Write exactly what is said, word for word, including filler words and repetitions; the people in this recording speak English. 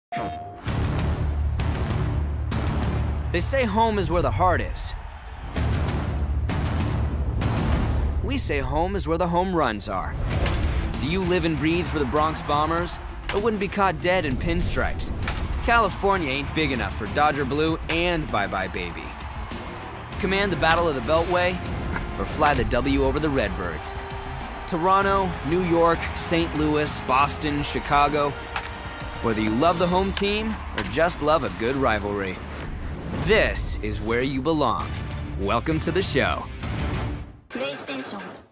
They say home is where the heart is. We say home is where the home runs are. Do you live and breathe for the Bronx Bombers, or wouldn't be caught dead in pinstripes? California ain't big enough for Dodger Blue and Bye Bye Baby. Command the Battle of the Beltway, or fly the W over the Redbirds. Toronto, New York, Saint Louis, Boston, Chicago. Whether you love the home team or just love a good rivalry, this is where you belong. Welcome to the show. PlayStation